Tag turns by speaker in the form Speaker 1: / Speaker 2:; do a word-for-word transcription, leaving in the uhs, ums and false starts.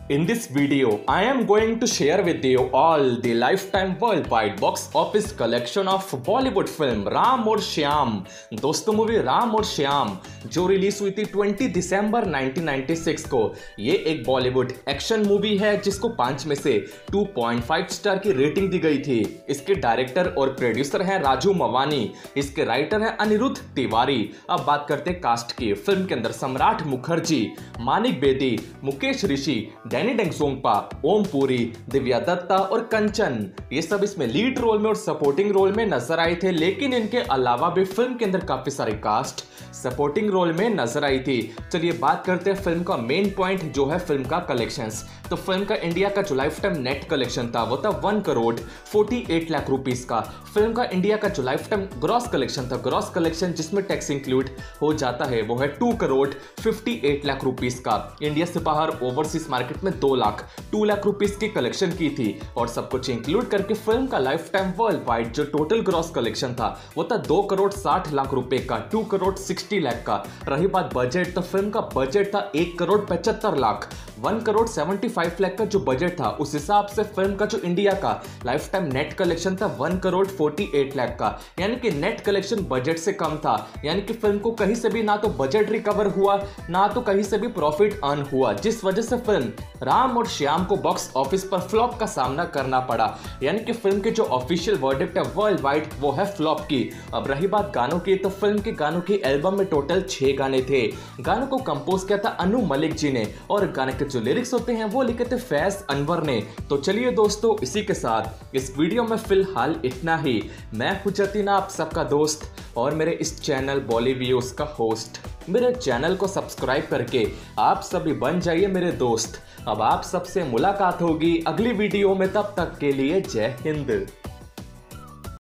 Speaker 1: In this video, I am going to share with you all the lifetime worldwide box office collection of Bollywood film Ram और श्याम। दोस्तों, movie Ram और श्याम जो release हुई थी बीस दिसंबर nineteen ninety six को, ये एक बॉलीवुड एक्शन मूवी है जिसको पांच में से टू पॉइंट फाइव स्टार की रेटिंग दी गई थी। इसके डायरेक्टर और प्रोड्यूसर हैं राजू मवानी, इसके राइटर हैं अनिरुद्ध तिवारी। अब बात करते हैं कास्ट की। फिल्म के अंदर सम्राट मुखर्जी, मानिक बेदी, मुकेश ऋषि, डेंजोंगपा, ओम पुरी, दिव्या दत्ता और कंचन, ये सब इसमें लीड रोल में और सपोर्टिंग रोल में नजर आए थे। लेकिन इनके अलावा भी फिल्म के अंदर काफी सारी कास्ट सपोर्टिंग रोल में नजर आई थी। चलिए बात करते हैं फिल्म का मेन पॉइंट जो है फिल्म का कलेक्शंस। तो फिल्म का इंडिया का जो लाइफ टाइम नेट कलेक्शन था वो था one crore forty eight lakh rupees का। फिल्म का इंडिया का जो लाइफ टाइम ग्रॉस कलेक्शन था, ग्रॉस कलेक्शन जिसमें टैक्स इंक्लूड हो जाता है, वो है two crore fifty eight lakh rupees का। इंडिया से बाहर ओवरसीज मार्केट में दो लाख टू लाख रुपीस की कलेक्शन की थी। और सब कुछ इंक्लूड करके फिल्म का लाइफ टाइम वर्ल्ड वाइड जो टोटल ग्रॉस कलेक्शन था वो था दो करोड़ साठ लाख रुपए का, टू करोड़ सिक्सटी लाख का। रही बात बजट, तो फिल्म का बजट था एक करोड़ पचहत्तर lakh, one crore seventy five lakh का जो बजट था, उस हिसाब से फिल्म का जो इंडिया का लाइफ टाइम नेट कलेक्शन था one crore forty eight lakh का। यानी कि नेट कलेक्शन बजट से कम था। यानी कि फिल्म को कहीं से भी ना तो बजट रिकवर हुआ, ना तो कहीं से भी प्रॉफिट अर्न हुआ, जिस वजह से फिल्म राम और श्याम को बॉक्स ऑफिस पर फ्लॉप का सामना करना पड़ा। यानी कि फिल्म की जो ऑफिशियल वर्डिक्ट है वर्ल्ड वाइड वो है फ्लॉप की। अब रही बात गानों की, तो फिल्म के गानों की एल्बम में टोटल छह गाने थे। गानों को कंपोज किया था अनु मलिक जी ने और गाने के जो लिरिक्स होते हैं वो लिखे थे फैज अनवर ने। तो चलिए दोस्तों, इसी के साथ इस वीडियो में फिलहाल इतना ही। मैं हूं जतिन, आप सबका दोस्त और मेरे इस चैनल बॉलीव्यूज का होस्ट। मेरे चैनल को सब्सक्राइब करके आप सभी बन जाइए मेरे दोस्त। अब आप सबसे मुलाकात होगी अगली वीडियो में, तब तक के लिए जय हिंद।